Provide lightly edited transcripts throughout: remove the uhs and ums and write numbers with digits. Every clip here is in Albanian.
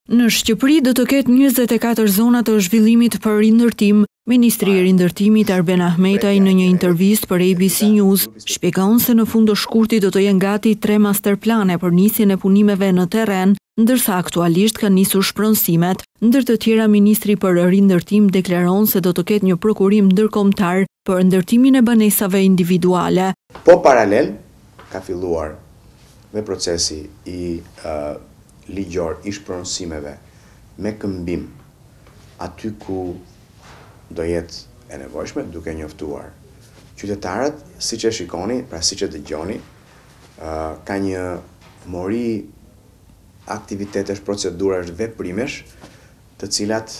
Në Shqipëri do të ketë 24 zona të zhvillimit për rindërtim. Ministri i rindërtimit Arben Ahmetaj në një intervistë për ABC News shpjegon se në fund të shkurtit do të jenë gati 3 masterplane për nisjen e punimeve në terren, ndërsa aktualisht kanë nisur shpronësimet. Ndër të tjera, ministri për rindërtim deklaron se do të ketë një prokurim ndërkombëtar për ndërtimin e banesave individuale. Po paralel ka filluar dhe procesi i ligjor i shpronësimeve me këmbim aty ku do jetë e nevojshme, duke njoftuar qytetarët, siç e shikoni, pra siç e dëgjoni, ka një mori aktivitetesh, procedurash, veprimesh, të cilat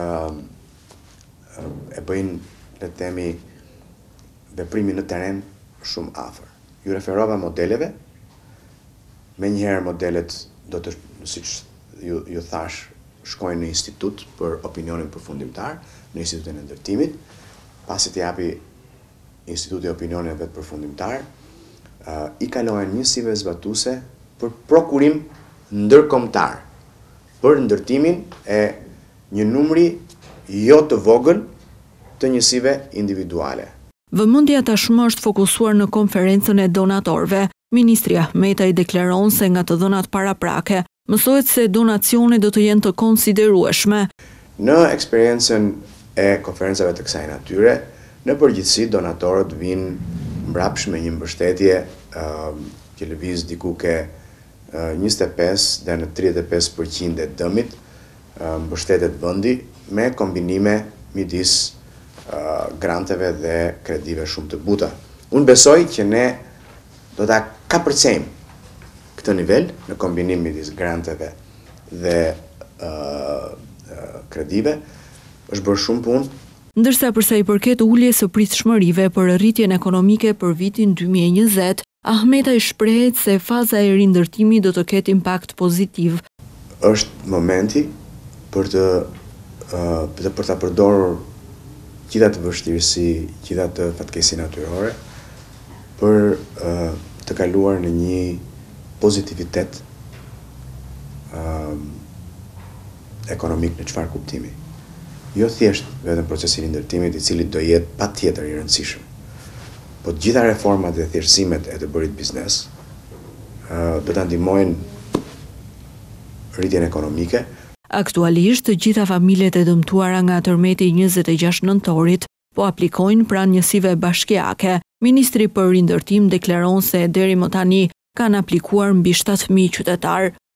e bëjnë, le të themi, veprimin në terren shumë afër. Ju referova modeleve, menjëherë modelet do të, siç ju thash, shkojnë në institut për opinionin përfundimtar, në institutin e ndërtimit, pasi të japi instituti opinionin vetë përfundimtar, i kalohen njësive zbatuese për prokurim ndërkombëtar, për ndërtimin e një numri jo të vogël të njësive individuale. Vëmendja tashmë është fokusuar në konferencën e donatorëve. Ministri Ahmetaj deklaron se nga të dhënat paraprake, mësohet se donacionet do të jenë të konsiderueshme. Në eksperiencën e konferencave të kësaj natyre, në përgjithësi donatorët vinë mbrapsht me një mbështetje që lëviz diku ke 25 dhe në 35% e dëmit mbështetet vendi me kombinime midis granteve dhe kredive shumë të buta. Unë besoj që ne do ta kapërcejmë këtë nivel në kombinim midis granteve dhe kredive, është bërë shumë punë. Ndërsa përsa i përket uljes së pritshmërive për rritjen ekonomike për vitin 2020, Ahmetaj shprehet se faza e rindërtimit do të ketë impakt pozitiv. Është momenti për ta përdorur gjitha të vështirësi, gjitha të fatkesi natyrore, për të kaluar në një pozitivitet ekonomik në çfarë kuptimi. Jo thjesht vetëm procesi i rindërtimit, i cili do jetë patjetër i rëndësishëm, po të gjitha reformat dhe thjeshtësimet e të bërit biznes do ta ndihmojnë rritjen ekonomike. Aktualisht, të gjitha familjet e dëmtuara nga tërmeti 26 nëntorit po aplikojnë pranë njësive bashkiake. Ministri për rindërtim deklaron se deri më tani kanë aplikuar mbi 7.000 qytetar.